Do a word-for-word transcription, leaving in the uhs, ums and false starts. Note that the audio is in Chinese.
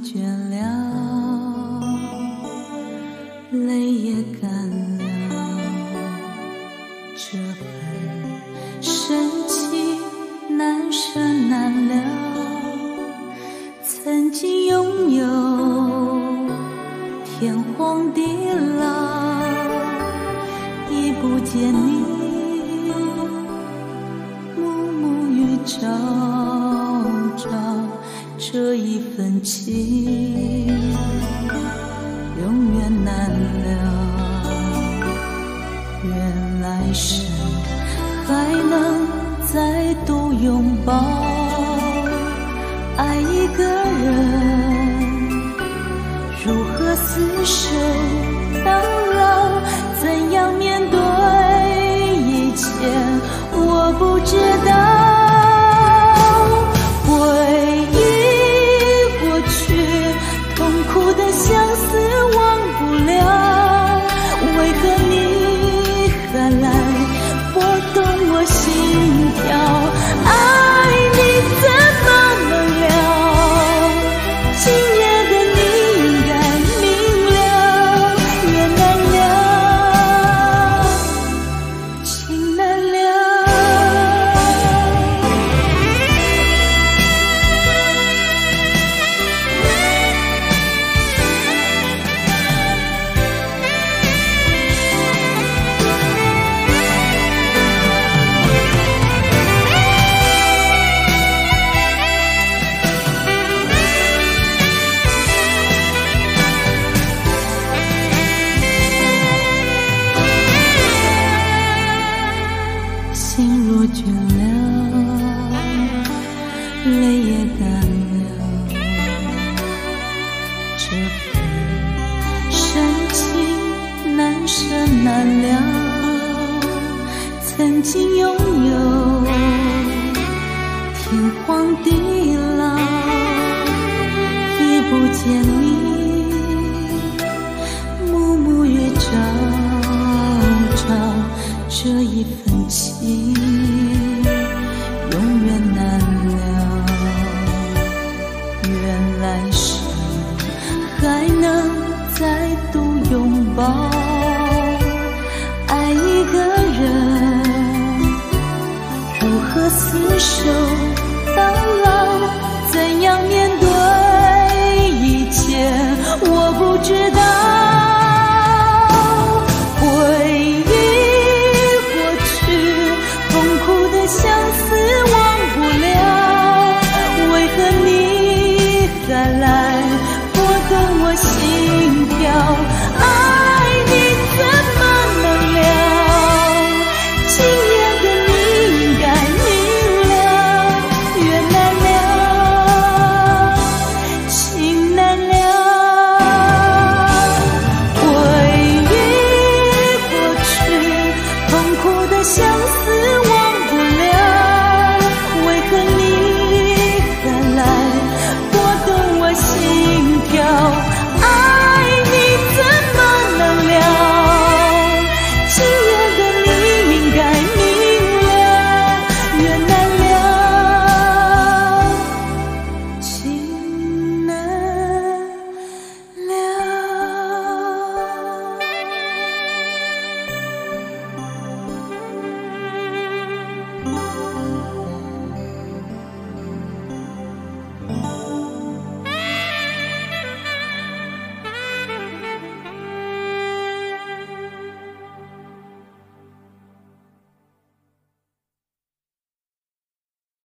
倦了，泪也干了，这份深情难舍难了。曾经拥有天荒地老，已不见你暮暮与朝朝，这一份情永远难了。愿来生还能再度拥抱，爱一个人如何厮守到老，怎样面对一切我不知道。回忆过去，痛苦的相思忘不了，为何你还来拨动我心跳？爱你怎么能了？今夜的你应该明了，缘难了，情难了。心若倦了，泪也干了，这份深情难舍难了。曾经拥有天荒地老，已不见你暮暮与朝朝，这一份情永远难了。愿来生还能再度拥抱，爱一个人如何厮守到老，怎样面对一切我不知道。相思忘不了，为何你还来